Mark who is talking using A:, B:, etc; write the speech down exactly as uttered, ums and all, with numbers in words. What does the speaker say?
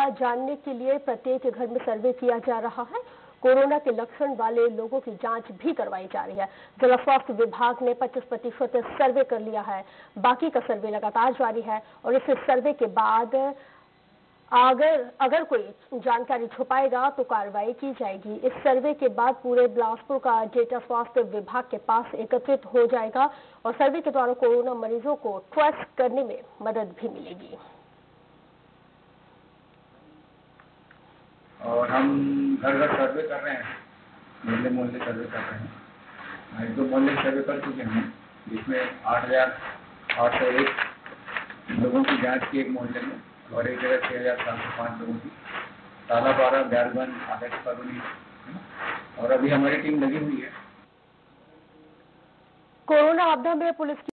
A: का जानने के लिए प्रत्येक घर में सर्वे किया जा रहा है। कोरोना के लक्षण वाले लोगों की जांच भी करवाई जा रही है। जिला स्वास्थ्य विभाग ने पच्चीस प्रतिशत सर्वे कर लिया है, बाकी का सर्वे लगातार जारी है और इस सर्वे के बाद अगर अगर कोई जानकारी छुपाएगा तो कार्रवाई की जाएगी। इस सर्वे के बाद पूरे बिलासपुर का डेटा स्वास्थ्य विभाग के पास एकत्रित हो जाएगा और सर्वे के द्वारा कोरोना मरीजों को ट्रेस करने में मदद भी मिलेगी।
B: और हम घर घर सर्वे कर रहे हैं, मोहल्ले मोहल्ले सर्वे कर रहे हैं। एक दो मोहल्ले सर्वे कर चुके हैं, जिसमें आठ हजार आठ सौ एक लोगों की जांच की एक मोहल्ले में और एक जगह छह हजार सात सौ पाँच लोगों की, ताला बारह ब्यालगंज आदर्श कॉलोनी, और अभी हमारी टीम लगी हुई है।
A: कोरोना आपदा में पुलिस की